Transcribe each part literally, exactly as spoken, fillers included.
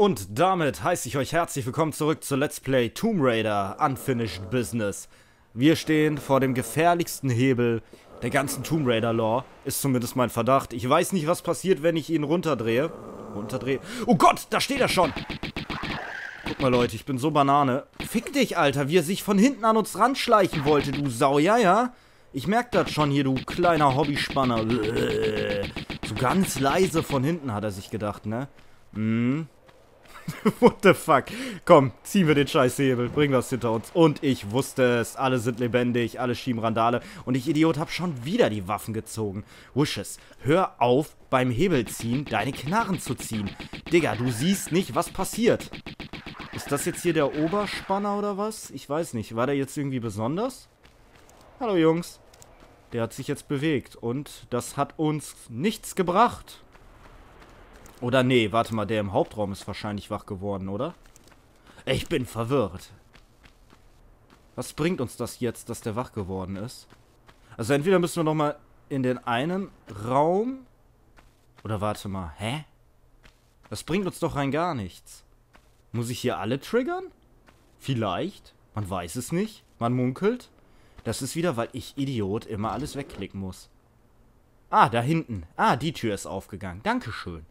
Und damit heiße ich euch herzlich willkommen zurück zu Let's Play Tomb Raider Unfinished Business. Wir stehen vor dem gefährlichsten Hebel der ganzen Tomb Raider Lore, ist zumindest mein Verdacht. Ich weiß nicht, was passiert, wenn ich ihn runterdrehe. Runterdrehe. Oh Gott, da steht er schon! Guck mal, Leute, ich bin so Banane. Fick dich, Alter, wie er sich von hinten an uns ranschleichen wollte, du Sau. Ja, ja? Ich merk das schon hier, du kleiner Hobbyspanner. So ganz leise von hinten hat er sich gedacht, ne? Mhm. What the fuck? Komm, ziehen wir den Scheißhebel, bringen wir es hinter uns. Und ich wusste es, alle sind lebendig, alle schieben Randale. Und ich, Idiot, hab schon wieder die Waffen gezogen. Wishes, hör auf, beim Hebelziehen deine Knarren zu ziehen. Digga, du siehst nicht, was passiert. Ist das jetzt hier der Oberspanner oder was? Ich weiß nicht. War der jetzt irgendwie besonders? Hallo, Jungs. Der hat sich jetzt bewegt und das hat uns nichts gebracht. Oder nee, warte mal, der im Hauptraum ist wahrscheinlich wach geworden, oder? Ich bin verwirrt. Was bringt uns das jetzt, dass der wach geworden ist? Also entweder müssen wir nochmal in den einen Raum... Oder warte mal, hä? Das bringt uns doch rein gar nichts. Muss ich hier alle triggern? Vielleicht. Man weiß es nicht. Man munkelt. Das ist wieder, weil ich, Idiot, immer alles wegklicken muss. Ah, da hinten. Ah, die Tür ist aufgegangen. Dankeschön.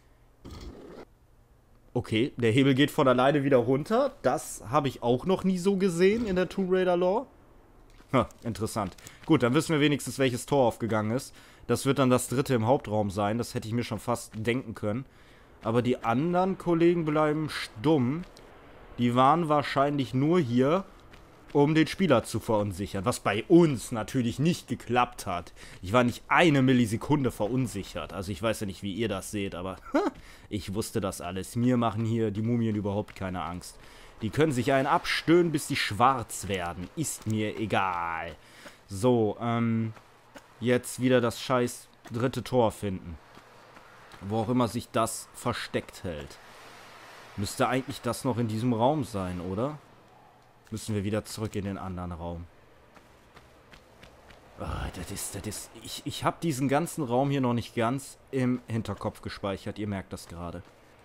Okay, der Hebel geht von alleine wieder runter. Das habe ich auch noch nie so gesehen in der Tomb Raider Lore. Ha, interessant. Gut, dann wissen wir wenigstens, welches Tor aufgegangen ist. Das wird dann das dritte im Hauptraum sein. Das hätte ich mir schon fast denken können. Aber die anderen Kollegen bleiben stumm. Die waren wahrscheinlich nur hier, um den Spieler zu verunsichern. Was bei uns natürlich nicht geklappt hat. Ich war nicht eine Millisekunde verunsichert. Also ich weiß ja nicht, wie ihr das seht, aber ich wusste das alles. Mir machen hier die Mumien überhaupt keine Angst. Die können sich einen abstöhnen, bis sie schwarz werden. Ist mir egal. So, ähm, jetzt wieder das scheiß dritte Tor finden. Wo auch immer sich das versteckt hält. Müsste eigentlich das noch in diesem Raum sein, oder? Müssen wir wieder zurück in den anderen Raum. Oh, das ist, das ist... Ich, ich habe diesen ganzen Raum hier noch nicht ganz im Hinterkopf gespeichert. Ihr merkt das gerade.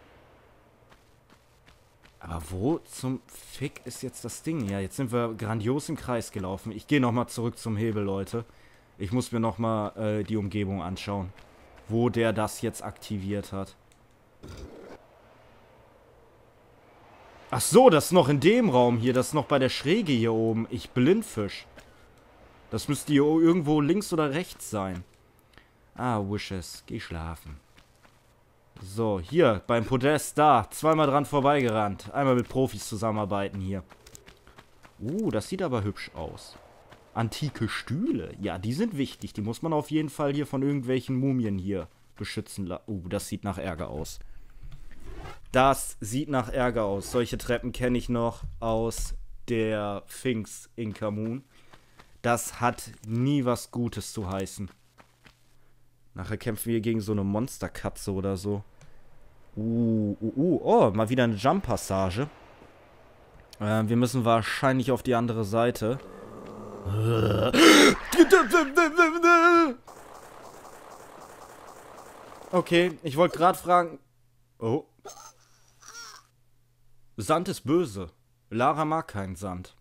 Aber wo zum Fick ist jetzt das Ding? Ja, jetzt sind wir grandios im Kreis gelaufen. Ich gehe nochmal zurück zum Hebel, Leute. Ich muss mir nochmal äh, die Umgebung anschauen. Wo der das jetzt aktiviert hat. Ach so, das ist noch in dem Raum hier. Das ist noch bei der Schräge hier oben. Ich Blindfisch. Das müsste hier irgendwo links oder rechts sein. Ah, Wishes. Geh schlafen. So, hier, beim Podest, da. Zweimal dran vorbeigerannt. Einmal mit Profis zusammenarbeiten hier. Uh, das sieht aber hübsch aus. Antike Stühle. Ja, die sind wichtig. Die muss man auf jeden Fall hier von irgendwelchen Mumien hier beschützen lassen. Uh, das sieht nach Ärger aus. Das sieht nach Ärger aus. Solche Treppen kenne ich noch aus der Sphinx in Kamun. Das hat nie was Gutes zu heißen. Nachher kämpfen wir gegen so eine Monsterkatze oder so. Uh, uh, uh. Oh, mal wieder eine Jump-Passage. Äh, wir müssen wahrscheinlich auf die andere Seite. Okay, ich wollte gerade fragen... Oh. Sand ist böse. Lara mag keinen Sand.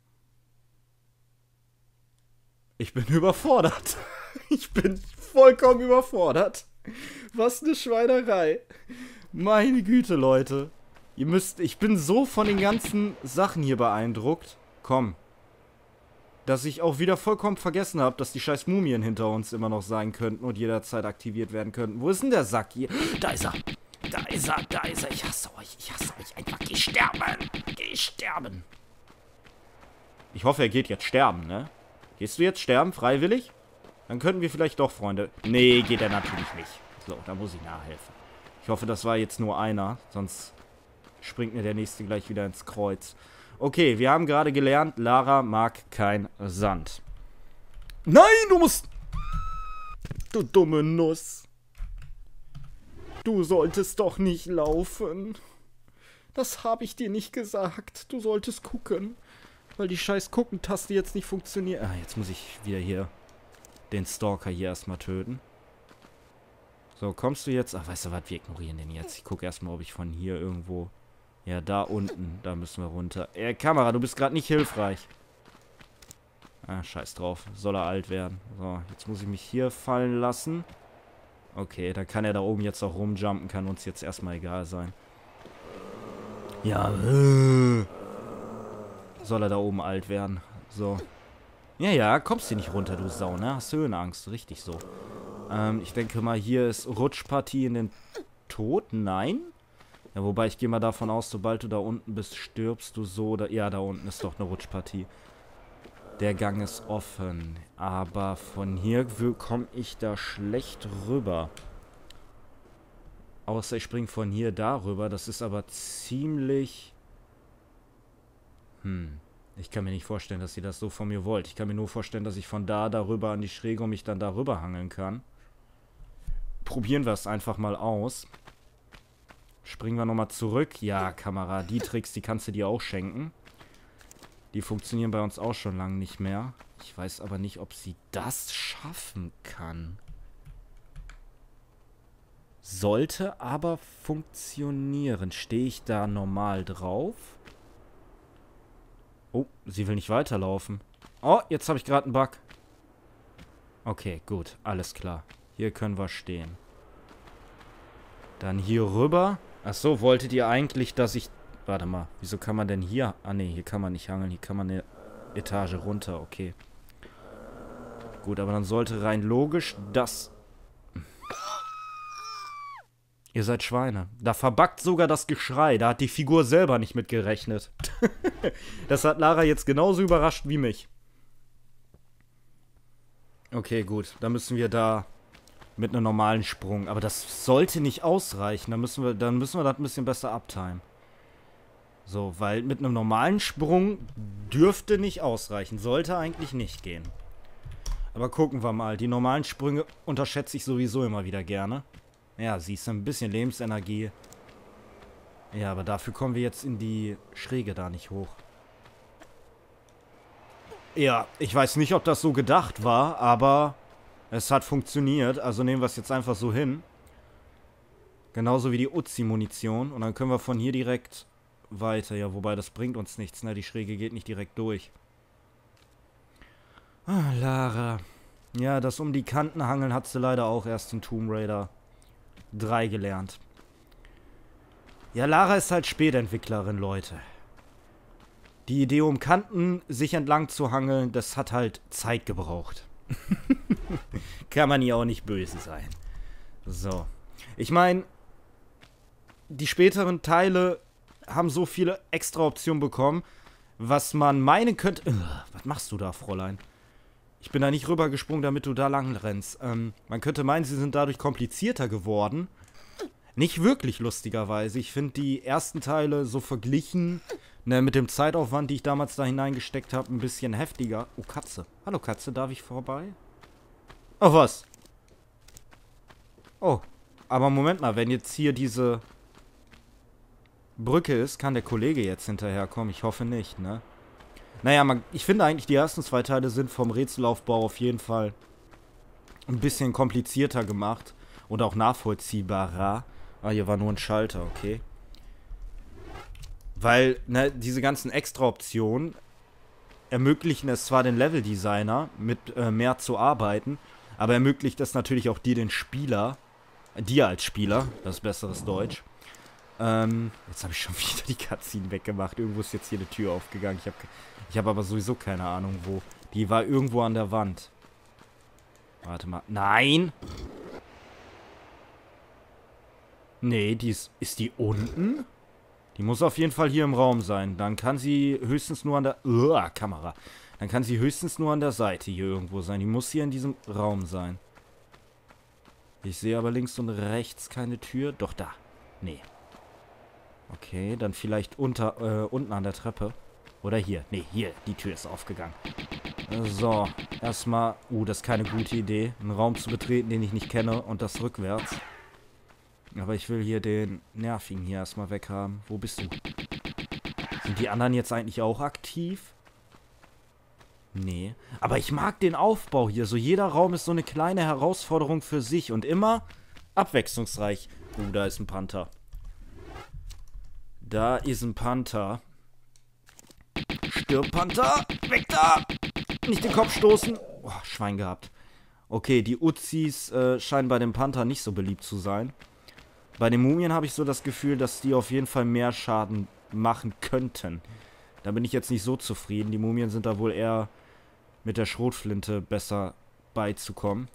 Ich bin überfordert. Ich bin vollkommen überfordert. Was eine Schweinerei. Meine Güte, Leute. Ihr müsst... Ich bin so von den ganzen Sachen hier beeindruckt. Komm. Dass ich auch wieder vollkommen vergessen habe, dass die scheiß Mumien hinter uns immer noch sein könnten und jederzeit aktiviert werden könnten. Wo ist denn der Sack hier? Da ist er. Da ist er, da ist er. Ich hasse euch. Ich hasse euch einfach. Geh sterben. Geh sterben. Ich hoffe, er geht jetzt sterben, ne? Gehst du jetzt sterben, freiwillig? Dann könnten wir vielleicht doch, Freunde. Nee, geht er natürlich nicht. So, da muss ich nachhelfen. Ich hoffe, das war jetzt nur einer. Sonst springt mir der nächste gleich wieder ins Kreuz. Okay, wir haben gerade gelernt, Lara mag kein Sand. Nein, du musst... Du dumme Nuss. Du solltest doch nicht laufen. Das habe ich dir nicht gesagt. Du solltest gucken. Weil die scheiß Gucken-Taste jetzt nicht funktioniert. Ah, jetzt muss ich wieder hier den Stalker hier erstmal töten. So, kommst du jetzt... Ach, weißt du was, wir ignorieren den jetzt. Ich gucke erstmal, ob ich von hier irgendwo... Ja, da unten, da müssen wir runter. Äh, Kamera, du bist gerade nicht hilfreich. Ah, scheiß drauf. Soll er alt werden. So, jetzt muss ich mich hier fallen lassen. Okay, dann kann er da oben jetzt auch rumjumpen, kann uns jetzt erstmal egal sein. Ja, äh. Soll er da oben alt werden. So. Ja, ja, kommst du nicht runter, du Sau, ne? Hast Höhenangst, richtig so. Ähm, ich denke mal, hier ist Rutschpartie in den Tod. Nein? Ja, wobei, ich gehe mal davon aus, sobald du da unten bist, stirbst du so. Oder ja, da unten ist doch eine Rutschpartie. Der Gang ist offen. Aber von hier komme ich da schlecht rüber. Außer ich springe von hier darüber. Das ist aber ziemlich... Hm. Ich kann mir nicht vorstellen, dass ihr das so von mir wollt. Ich kann mir nur vorstellen, dass ich von da darüber an die Schräge und mich dann darüber hangeln kann. Probieren wir es einfach mal aus. Springen wir nochmal zurück. Ja, Kamera, die Tricks, die kannst du dir auch schenken. Die funktionieren bei uns auch schon lange nicht mehr. Ich weiß aber nicht, ob sie das schaffen kann. Sollte aber funktionieren. Stehe ich da normal drauf? Oh, sie will nicht weiterlaufen. Oh, jetzt habe ich gerade einen Bug. Okay, gut. Alles klar. Hier können wir stehen. Dann hier rüber. Achso, wolltet ihr eigentlich, dass ich... Warte mal, wieso kann man denn hier... Ah, ne, hier kann man nicht hangeln. Hier kann man eine Etage runter. Okay. Gut, aber dann sollte rein logisch das... Ihr seid Schweine. Da verbuggt sogar das Geschrei. Da hat die Figur selber nicht mit gerechnet. Das hat Lara jetzt genauso überrascht wie mich. Okay, gut. Dann müssen wir da mit einem normalen Sprung. Aber das sollte nicht ausreichen. Dann müssen wir, dann müssen wir das ein bisschen besser abtimen. So, weil mit einem normalen Sprung dürfte nicht ausreichen. Sollte eigentlich nicht gehen. Aber gucken wir mal. Die normalen Sprünge unterschätze ich sowieso immer wieder gerne. Ja, siehst du, ein bisschen Lebensenergie. Ja, aber dafür kommen wir jetzt in die Schräge da nicht hoch. Ja, ich weiß nicht, ob das so gedacht war, aber es hat funktioniert. Also nehmen wir es jetzt einfach so hin. Genauso wie die Uzi-Munition. Und dann können wir von hier direkt weiter. Ja, wobei das bringt uns nichts, ne? Die Schräge geht nicht direkt durch. Ah, Lara. Ja, das um die Kanten hangeln hat sie leider auch erst in Tomb Raider drei gelernt. Ja, Lara ist halt Spätentwicklerin, Leute. Die Idee, um Kanten sich entlang zu hangeln, das hat halt Zeit gebraucht. Kann man ihr auch nicht böse sein. So. Ich meine, die späteren Teile haben so viele extra Optionen bekommen, was man meinen könnte... Ugh, was machst du da, Fräulein? Ich bin da nicht rübergesprungen, damit du da lang rennst. Ähm, man könnte meinen, sie sind dadurch komplizierter geworden. Nicht wirklich, lustigerweise. Ich finde die ersten Teile so verglichen, ne, mit dem Zeitaufwand, die ich damals da hineingesteckt habe, ein bisschen heftiger. Oh, Katze. Hallo, Katze, darf ich vorbei? Oh, was? Oh, aber Moment mal, wenn jetzt hier diese Brücke ist, kann der Kollege jetzt hinterherkommen? Ich hoffe nicht, ne? Naja, man, ich finde eigentlich, die ersten zwei Teile sind vom Rätselaufbau auf jeden Fall ein bisschen komplizierter gemacht und auch nachvollziehbarer. Ah, hier war nur ein Schalter, okay. Weil, ne, diese ganzen Extra-Optionen ermöglichen es zwar den Leveldesigner, mit äh, mehr zu arbeiten, aber ermöglicht es natürlich auch dir, den Spieler, äh, dir als Spieler, das ist besseres Deutsch. Ähm, jetzt habe ich schon wieder die Cutscene weggemacht. Irgendwo ist jetzt hier eine Tür aufgegangen. Ich habe ich hab aber sowieso keine Ahnung, wo. Die war irgendwo an der Wand. Warte mal. Nein! Nee, die ist... Ist die unten? Die muss auf jeden Fall hier im Raum sein. Dann kann sie höchstens nur an der... Uah, Kamera. Dann kann sie höchstens nur an der Seite hier irgendwo sein. Die muss hier in diesem Raum sein. Ich sehe aber links und rechts keine Tür. Doch, da. Nee. Okay, dann vielleicht unter, äh, unten an der Treppe. Oder hier. Nee, hier. Die Tür ist aufgegangen. So, erstmal... Uh, das ist keine gute Idee. Einen Raum zu betreten, den ich nicht kenne und das rückwärts. Aber ich will hier den Nervigen hier erstmal weghaben. Wo bist du? Sind die anderen jetzt eigentlich auch aktiv? Nee. Aber ich mag den Aufbau hier. So jeder Raum ist so eine kleine Herausforderung für sich. Und immer abwechslungsreich. Oh, da ist ein Panther. Da ist ein Panther. Stirb, Panther! Weg da! Nicht den Kopf stoßen. Oh, Schwein gehabt. Okay, die Uzis äh, scheinen bei dem Panther nicht so beliebt zu sein. Bei den Mumien habe ich so das Gefühl, dass die auf jeden Fall mehr Schaden machen könnten. Da bin ich jetzt nicht so zufrieden. Die Mumien sind da wohl eher mit der Schrotflinte besser beizukommen.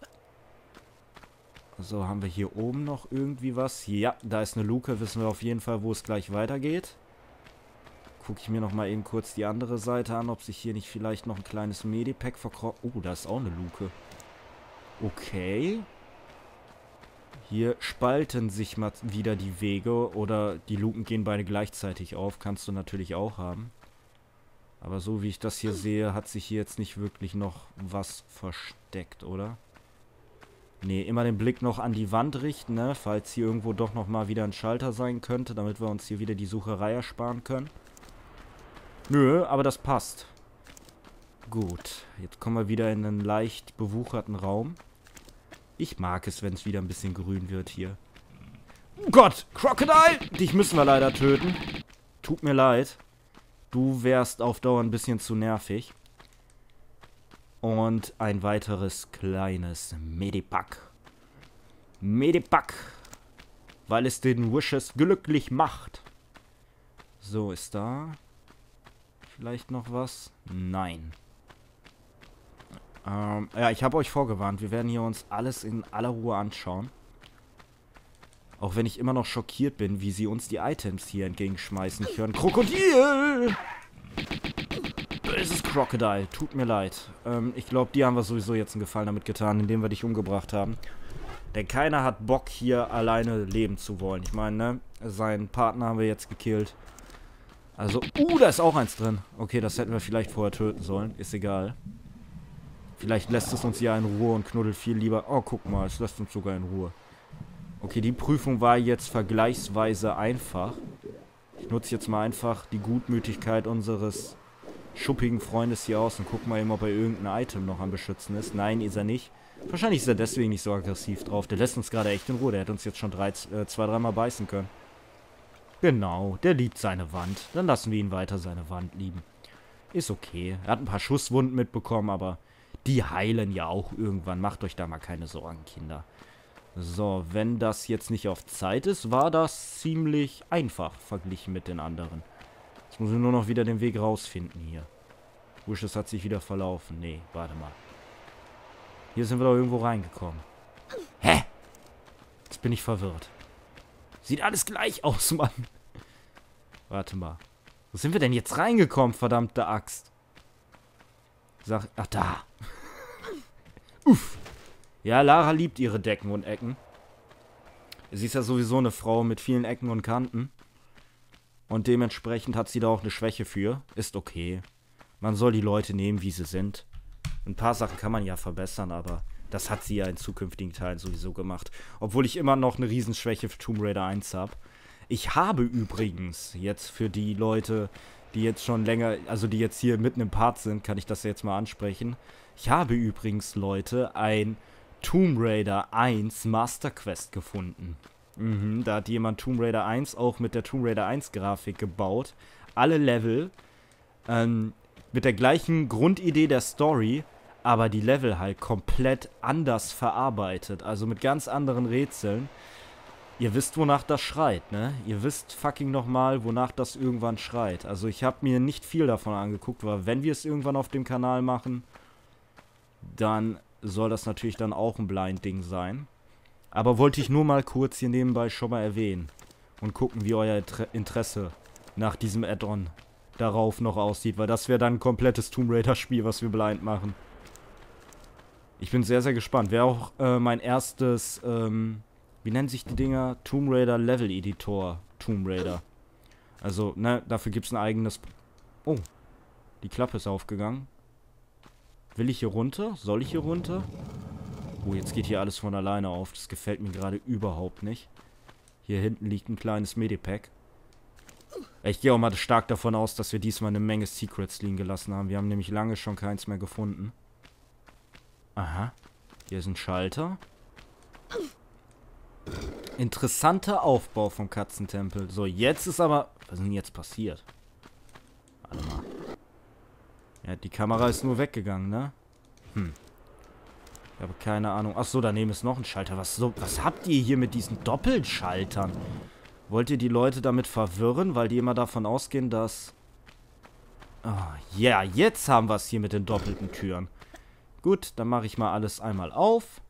So, haben wir hier oben noch irgendwie was? Ja, da ist eine Luke. Wissen wir auf jeden Fall, wo es gleich weitergeht. Gucke ich mir noch mal eben kurz die andere Seite an, ob sich hier nicht vielleicht noch ein kleines Medipack verkrocht. Oh, da ist auch eine Luke. Okay. Hier spalten sich mal wieder die Wege oder die Luken gehen beide gleichzeitig auf. Kannst du natürlich auch haben. Aber so wie ich das hier sehe, hat sich hier jetzt nicht wirklich noch was versteckt, oder? Nee, immer den Blick noch an die Wand richten, ne? Falls hier irgendwo doch nochmal wieder ein Schalter sein könnte, damit wir uns hier wieder die Sucherei ersparen können. Nö, aber das passt. Gut, jetzt kommen wir wieder in einen leicht bewucherten Raum. Ich mag es, wenn es wieder ein bisschen grün wird hier. Oh Gott, Crocodile! Dich müssen wir leider töten. Tut mir leid. Du wärst auf Dauer ein bisschen zu nervig. Und ein weiteres kleines Medipack. Medipack. Weil es den Wishes glücklich macht. So, ist da vielleicht noch was? Nein. Ähm, ja, ich habe euch vorgewarnt. Wir werden hier uns alles in aller Ruhe anschauen. Auch wenn ich immer noch schockiert bin, wie sie uns die Items hier entgegenschmeißen. Ich höre ein Krokodil! Böses Crocodile. Tut mir leid. Ähm, ich glaube, die haben wir sowieso jetzt einen Gefallen damit getan, indem wir dich umgebracht haben. Denn keiner hat Bock, hier alleine leben zu wollen. Ich meine, ne? Seinen Partner haben wir jetzt gekillt. Also, uh, da ist auch eins drin. Okay, das hätten wir vielleicht vorher töten sollen. Ist egal. Vielleicht lässt es uns ja in Ruhe und knuddelt viel lieber. Oh, guck mal, es lässt uns sogar in Ruhe. Okay, die Prüfung war jetzt vergleichsweise einfach. Ich nutze jetzt mal einfach die Gutmütigkeit unseres schuppigen Freundes hier aus und guck mal eben, ob er irgendein Item noch am Beschützen ist. Nein, ist er nicht. Wahrscheinlich ist er deswegen nicht so aggressiv drauf. Der lässt uns gerade echt in Ruhe. Der hätte uns jetzt schon drei, äh, zwei, dreimal beißen können. Genau, der liebt seine Wand. Dann lassen wir ihn weiter seine Wand lieben. Ist okay. Er hat ein paar Schusswunden mitbekommen, aber die heilen ja auch irgendwann. Macht euch da mal keine Sorgen, Kinder. So, wenn das jetzt nicht auf Zeit ist, war das ziemlich einfach verglichen mit den anderen. Jetzt muss ich nur noch wieder den Weg rausfinden hier. Wishes hat sich wieder verlaufen. Nee, warte mal. Hier sind wir doch irgendwo reingekommen. Hä? Jetzt bin ich verwirrt. Sieht alles gleich aus, Mann. Warte mal. Wo sind wir denn jetzt reingekommen, verdammte Axt? Sag, ach, da. Uff. Ja, Lara liebt ihre Decken und Ecken. Sie ist ja sowieso eine Frau mit vielen Ecken und Kanten. Und dementsprechend hat sie da auch eine Schwäche für. Ist okay. Man soll die Leute nehmen, wie sie sind. Ein paar Sachen kann man ja verbessern, aber das hat sie ja in zukünftigen Teilen sowieso gemacht. Obwohl ich immer noch eine Riesenschwäche für Tomb Raider eins habe. Ich habe übrigens jetzt für die Leute, die jetzt schon länger, also die jetzt hier mitten im Part sind, kann ich das jetzt mal ansprechen. Ich habe übrigens, Leute, ein Tomb Raider eins Master Quest gefunden. Mhm, da hat jemand Tomb Raider eins auch mit der Tomb Raider eins Grafik gebaut. Alle Level ähm, mit der gleichen Grundidee der Story, aber die Level halt komplett anders verarbeitet. Also mit ganz anderen Rätseln. Ihr wisst, wonach das schreit, ne? Ihr wisst fucking nochmal, wonach das irgendwann schreit. Also ich habe mir nicht viel davon angeguckt, weil wenn wir es irgendwann auf dem Kanal machen, dann soll das natürlich dann auch ein Blind-Ding sein. Aber wollte ich nur mal kurz hier nebenbei schon mal erwähnen. Und gucken, wie euer Interesse nach diesem Add-on darauf noch aussieht. Weil das wäre dann ein komplettes Tomb Raider-Spiel, was wir blind machen. Ich bin sehr, sehr gespannt. Wäre auch äh, mein erstes, ähm, wie nennen sich die Dinger? Tomb Raider Level Editor Tomb Raider. Also, ne, dafür gibt es ein eigenes... Oh, die Klappe ist aufgegangen. Will ich hier runter? Soll ich hier runter? Oh, jetzt geht hier alles von alleine auf. Das gefällt mir gerade überhaupt nicht. Hier hinten liegt ein kleines Medipack. Ich gehe auch mal stark davon aus, dass wir diesmal eine Menge Secrets liegen gelassen haben. Wir haben nämlich lange schon keins mehr gefunden. Aha. Hier ist ein Schalter. Interessanter Aufbau vom Katzentempel. So, jetzt ist aber... Was ist denn jetzt passiert? Warte mal. Ja, die Kamera ist nur weggegangen, ne? Hm. Ich habe keine Ahnung. Achso, daneben ist noch ein Schalter. Was, so, was habt ihr hier mit diesen Doppelschaltern? Wollt ihr die Leute damit verwirren? Weil die immer davon ausgehen, dass... Ah, ja, yeah, jetzt haben wir es hier mit den doppelten Türen. Gut, dann mache ich mal alles einmal auf.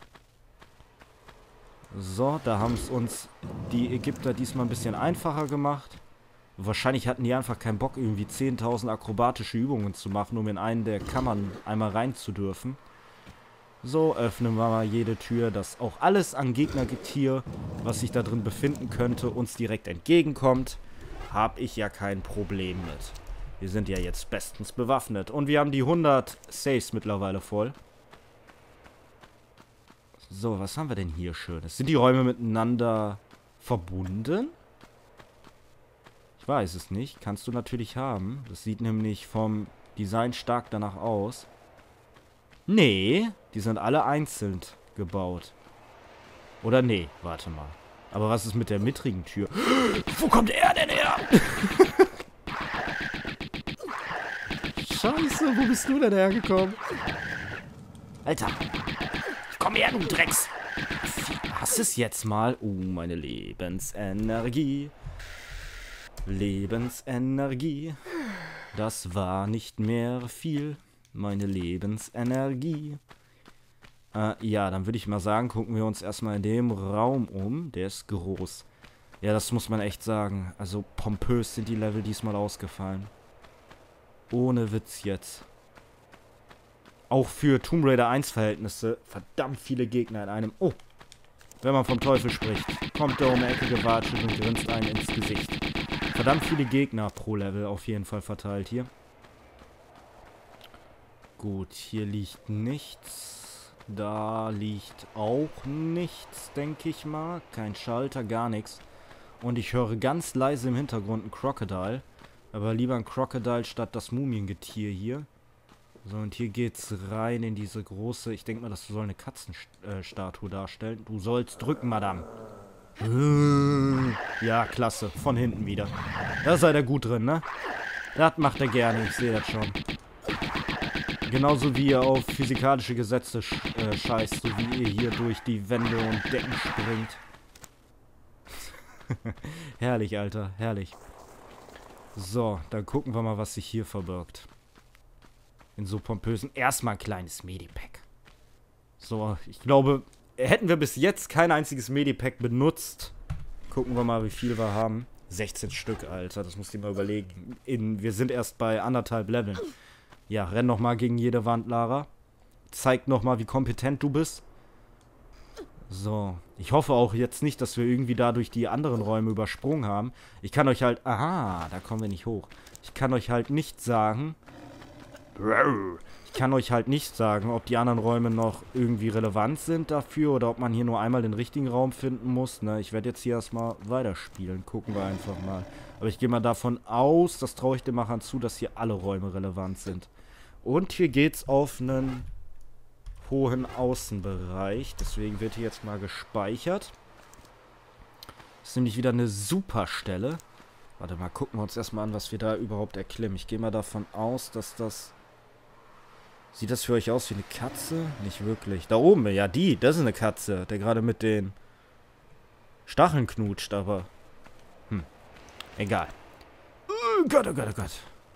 So, da haben es uns die Ägypter diesmal ein bisschen einfacher gemacht. Wahrscheinlich hatten die einfach keinen Bock, irgendwie zehntausend akrobatische Übungen zu machen, um in einen der Kammern einmal rein zu dürfen. So, öffnen wir mal jede Tür, dass auch alles an Gegnergetier, was sich da drin befinden könnte, uns direkt entgegenkommt. Habe ich ja kein Problem mit. Wir sind ja jetzt bestens bewaffnet. Und wir haben die hundert Saves mittlerweile voll. So, was haben wir denn hier Schönes? Sind die Räume miteinander verbunden? Ich weiß es nicht. Kannst du natürlich haben. Das sieht nämlich vom Design stark danach aus. Nee, die sind alle einzeln gebaut. Oder nee, warte mal. Aber was ist mit der mittrigen Tür? Wo kommt er denn her? Scheiße, wo bist du denn hergekommen? Alter. Komm her, du Drecks. Hast es jetzt mal? Uh, meine Lebensenergie. Lebensenergie. Das war nicht mehr viel. Meine Lebensenergie. Äh, ja, dann würde ich mal sagen, gucken wir uns erstmal in dem Raum um. Der ist groß. Ja, das muss man echt sagen. Also pompös sind die Level diesmal ausgefallen. Ohne Witz jetzt. Auch für Tomb Raider eins Verhältnisse verdammt viele Gegner in einem... Oh, wenn man vom Teufel spricht. Kommt der um die Ecke gewatscht und grinst einen ins Gesicht. Verdammt viele Gegner pro Level auf jeden Fall verteilt hier. Gut, hier liegt nichts. Da liegt auch nichts, denke ich mal. Kein Schalter, gar nichts. Und ich höre ganz leise im Hintergrund ein Crocodile. Aber lieber ein Crocodile statt das Mumiengetier hier. So, und hier geht's rein in diese große... Ich denke mal, das soll eine Katzenstatue darstellen. Du sollst drücken, Madame. Ja, klasse. Von hinten wieder. Da seid ihr gut drin, ne? Das macht er gerne, ich sehe das schon. Genauso wie ihr auf physikalische Gesetze sch äh, scheißt, so wie ihr hier durch die Wände und Decken springt. Herrlich, Alter, herrlich. So, dann gucken wir mal, was sich hier verbirgt. In so pompösen... Erstmal ein kleines Medipack. So, ich glaube, hätten wir bis jetzt kein einziges Medipack benutzt. Gucken wir mal, wie viel wir haben. sechzehn Stück, Alter, das musst du dir mal überlegen. In, wir sind erst bei anderthalb Leveln. Ja, renn noch mal gegen jede Wand, Lara. Zeig noch mal, wie kompetent du bist. So, ich hoffe auch jetzt nicht, dass wir irgendwie dadurch die anderen Räume übersprungen haben. Ich kann euch halt... Aha, da kommen wir nicht hoch. Ich kann euch halt nicht sagen... Ich kann euch halt nicht sagen, ob die anderen Räume noch irgendwie relevant sind dafür oder ob man hier nur einmal den richtigen Raum finden muss. Ne, ich werde jetzt hier erstmal weiterspielen. Gucken wir einfach mal. Aber ich gehe mal davon aus, das traue ich den Machern zu, dass hier alle Räume relevant sind. Und hier geht's auf einen hohen Außenbereich. Deswegen wird hier jetzt mal gespeichert. Das ist nämlich wieder eine super Stelle. Warte mal, gucken wir uns erstmal an, was wir da überhaupt erklimmen. Ich gehe mal davon aus, dass das... Sieht das für euch aus wie eine Katze? Nicht wirklich. Da oben, ja die, das ist eine Katze, der gerade mit den Stacheln knutscht, aber... Hm, egal. Oh Gott, oh Gott, oh Gott.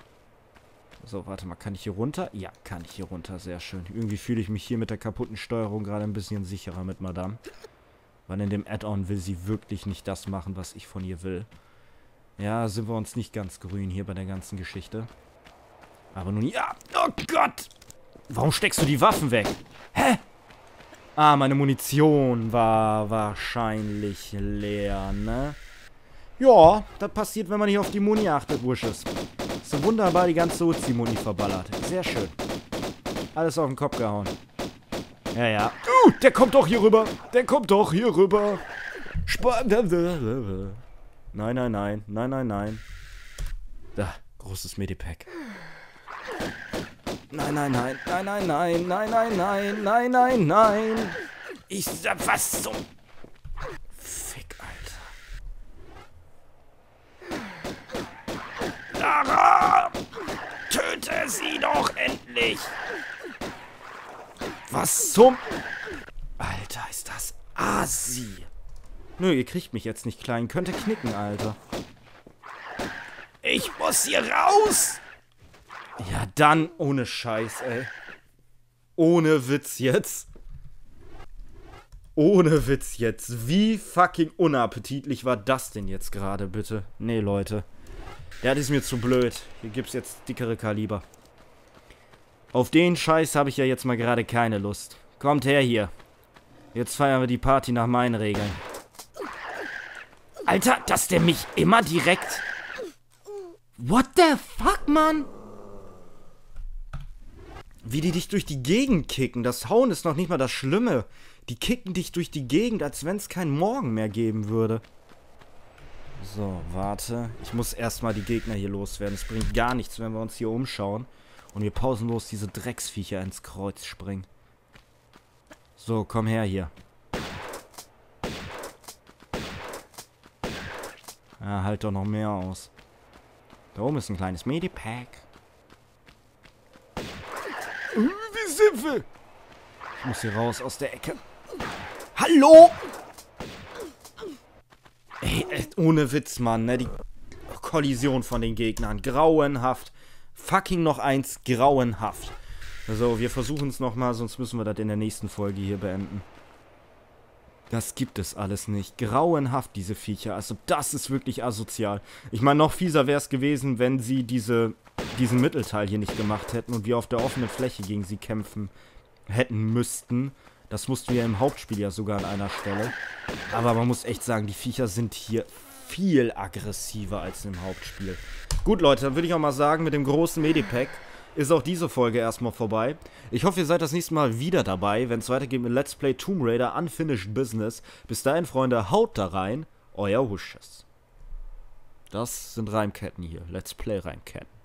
So, warte mal, kann ich hier runter? Ja, kann ich hier runter, sehr schön. Irgendwie fühle ich mich hier mit der kaputten Steuerung gerade ein bisschen sicherer mit Madame. Weil in dem Add-on will sie wirklich nicht das machen, was ich von ihr will. Ja, sind wir uns nicht ganz grün hier bei der ganzen Geschichte. Aber nun, ja, oh Gott! Warum steckst du die Waffen weg? Hä? Ah, meine Munition war wahrscheinlich leer, ne? Ja, das passiert, wenn man nicht auf die Muni achtet, Wursches. So wunderbar die ganze Uzi-Muni verballert. Sehr schön. Alles auf den Kopf gehauen. Ja, ja. Uh, der kommt doch hier rüber. Der kommt doch hier rüber. Spannend. Nein, nein, nein. Nein, nein, nein. Da, großes Medipack. Nein, nein, nein. Nein, nein, nein. Nein, nein, nein. Nein, nein, nein. Ich sag was zum... Fick, Lara! Töte sie doch endlich! Was zum... Alter, ist das assi. Nö, ihr kriegt mich jetzt nicht klein. Könnte knicken, Alter. Ich muss hier raus! Ja, dann ohne Scheiß, ey. Ohne Witz jetzt. Ohne Witz jetzt. Wie fucking unappetitlich war das denn jetzt gerade, bitte? Nee, Leute. Ja, das ist mir zu blöd. Hier gibt's jetzt dickere Kaliber. Auf den Scheiß habe ich ja jetzt mal gerade keine Lust. Kommt her hier. Jetzt feiern wir die Party nach meinen Regeln. Alter, dass der mich immer direkt... What the fuck, Mann? Wie die dich durch die Gegend kicken. Das Hauen ist noch nicht mal das Schlimme. Die kicken dich durch die Gegend, als wenn es keinen Morgen mehr geben würde. So, warte. Ich muss erstmal die Gegner hier loswerden. Es bringt gar nichts, wenn wir uns hier umschauen und wir pausenlos diese Drecksviecher ins Kreuz springen. So, komm her hier. Ja, halt doch noch mehr aus. Da oben ist ein kleines Medipack. Wie sind wir? Ich muss hier raus aus der Ecke. Hallo? Ey, ohne Witz, Mann, ne? Die Kollision von den Gegnern. Grauenhaft. Fucking noch eins. Grauenhaft. So, wir versuchen es nochmal, sonst müssen wir das in der nächsten Folge hier beenden. Das gibt es alles nicht. Grauenhaft, diese Viecher. Also, das ist wirklich asozial. Ich meine, noch fieser wäre es gewesen, wenn sie diese, diesen Mittelteil hier nicht gemacht hätten und wir auf der offenen Fläche gegen sie kämpfen hätten müssten. Das mussten wir im Hauptspiel ja sogar an einer Stelle. Aber man muss echt sagen, die Viecher sind hier viel aggressiver als im Hauptspiel. Gut, Leute, dann würde ich auch mal sagen, mit dem großen Medipack ist auch diese Folge erstmal vorbei. Ich hoffe, ihr seid das nächste Mal wieder dabei, wenn es weitergeht mit Let's Play Tomb Raider Unfinished Business. Bis dahin, Freunde, haut da rein. Euer Husches. Das sind Reimketten hier. Let's Play Reimketten.